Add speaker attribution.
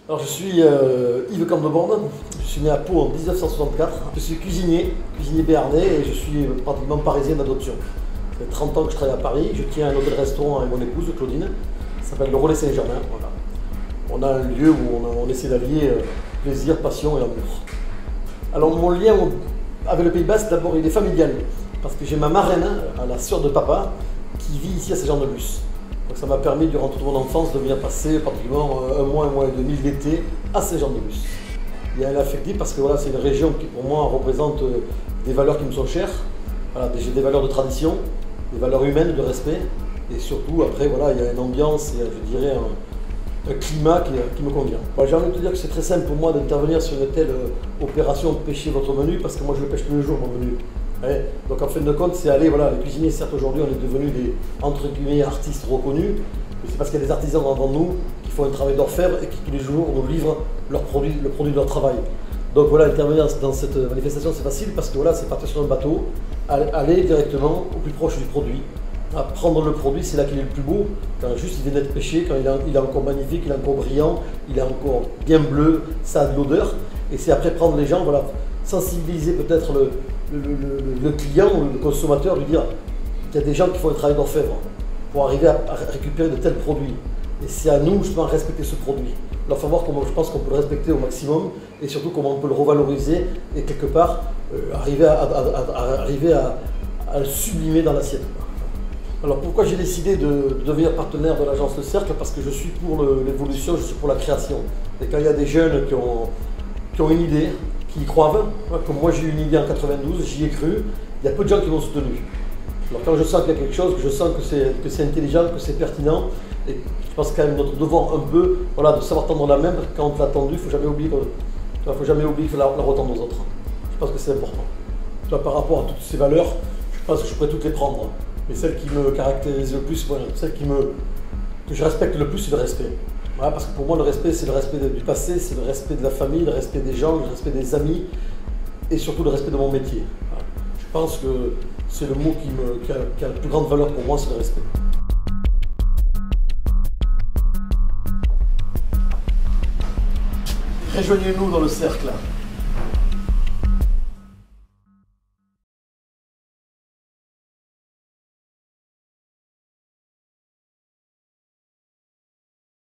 Speaker 1: Alors je suis Yves Campdeborne, je suis né à Pau en 1964. Je suis cuisinier béarnais et je suis pratiquement parisien d'adoption. Ça fait 30 ans que je travaille à Paris, je tiens un hôtel-restaurant avec mon épouse Claudine, ça s'appelle le Relais Saint-Germain. Voilà. On a un lieu où on essaie d'allier plaisir, passion et amour. Alors mon lien avec le Pays Basque, d'abord il est familial, parce que j'ai ma marraine, la sœur de papa, qui vit ici à Saint-Jean-de-Luz. Donc ça m'a permis durant toute mon enfance de venir passer pratiquement un mois et demi l'été à Saint-Jean-de-Luz. Il y a un affectif parce que voilà, c'est une région qui pour moi représente des valeurs qui me sont chères. Voilà, j'ai des valeurs de tradition, des valeurs humaines, de respect, et surtout après voilà, il y a une ambiance et je dirais un climat qui me convient. J'ai envie de te dire que c'est très simple pour moi d'intervenir sur une telle opération pêcher votre menu parce que moi je le pêche tous les jours mon menu. Ouais. Donc en fin de compte, c'est aller, voilà, les cuisiniers, certes aujourd'hui on est devenus des, entre guillemets, artistes reconnus, mais c'est parce qu'il y a des artisans avant nous qui font un travail d'orfèvre et qui tous les jours nous livrent le produit de leur travail. Donc voilà, intervenir dans cette manifestation c'est facile parce que voilà, c'est partir sur un bateau, aller directement au plus proche du produit. À prendre le produit, c'est là qu'il est le plus beau, quand juste il vient d'être pêché, quand il est encore magnifique, il est encore brillant, il est encore bien bleu, ça a de l'odeur, et c'est après prendre les gens, voilà, sensibiliser peut-être le client ou le consommateur, lui dire qu'il y a des gens qui font un travail d'orfèvre pour arriver à récupérer de tels produits. Et c'est à nous justement de respecter ce produit, leur faire voir comment je pense qu'on peut le respecter au maximum et surtout comment on peut le revaloriser et quelque part arriver à le sublimer dans l'assiette. Alors pourquoi j'ai décidé de devenir partenaire de l'agence Le Cercle? Parce que je suis pour l'évolution, je suis pour la création. Et quand il y a des jeunes qui ont une idée, qui y croient, comme moi j'ai eu une idée en 92, j'y ai cru, il y a peu de gens qui m'ont soutenu. Alors quand je sens qu'il y a quelque chose, que je sens que c'est intelligent, que c'est pertinent, et je pense quand même notre devoir un peu voilà, de savoir tendre la main, quand on l'a tendue, il ne faut jamais oublier qu'il faut la retendre aux autres. Je pense que c'est important. Par rapport à toutes ces valeurs, je pense que je pourrais toutes les prendre. Mais celle qui me caractérise le plus, voilà, celle que je respecte le plus, c'est le respect. Voilà, parce que pour moi, le respect, c'est le respect du passé, c'est le respect de la famille, le respect des gens, le respect des amis, et surtout le respect de mon métier. Voilà. Je pense que c'est le mot qui a la plus grande valeur pour moi, c'est le respect. Rejoignez-nous dans le cercle.